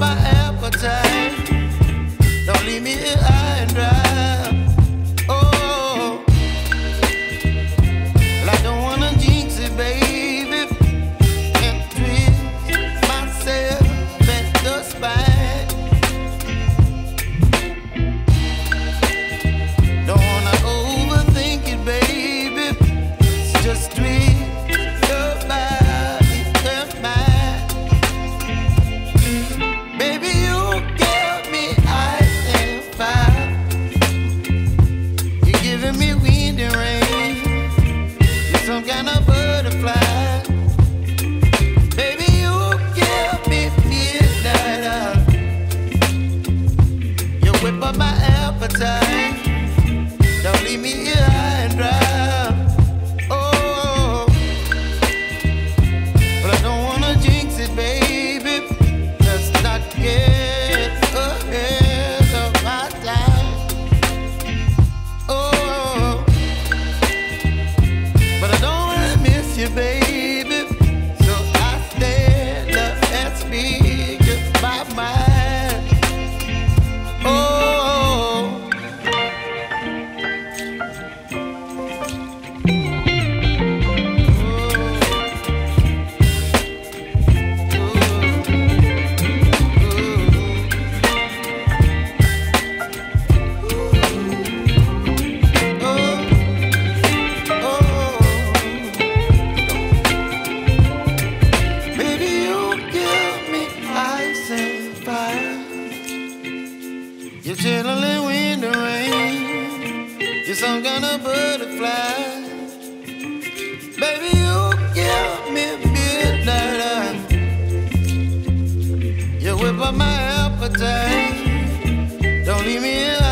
my appetite. Don't leave me here high and dry. Oh, well, I don't wanna jinx it, baby, and twist myself at the spine. Don't wanna overthink it, baby. It's just twist your body and mine. Baby, you give me ice and fire. You're giving me wind and rain. You're some kind of butterfly. Baby, you give me midnight. You whip up my appetite. Don't leave me here high and dry. Oh, but I don't wanna jinx it, baby. Let's not get ahead of my time. Oh, but I don't wanna miss you, baby. So I stand up and speak my mind. Oh. Baby, you give me ice and fire. You're chilling wind and rain. You're some kind of butterfly. Baby, you give me midnight. You whip up my appetite. Don't leave me here